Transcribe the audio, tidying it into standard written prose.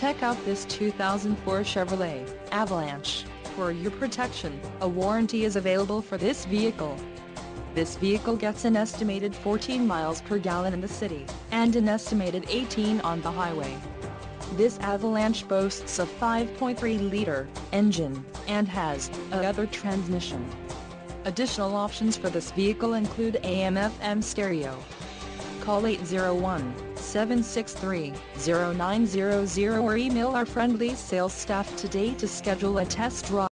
Check out this 2004 Chevrolet Avalanche. For your protection, a warranty is available for this vehicle. This vehicle gets an estimated 14 miles per gallon in the city, and an estimated 18 on the highway. This Avalanche boasts a 5.3-liter engine, and has a leather transmission. Additional options for this vehicle include AM/FM stereo. Call 801-763-0900 or email our friendly sales staff today to schedule a test drive.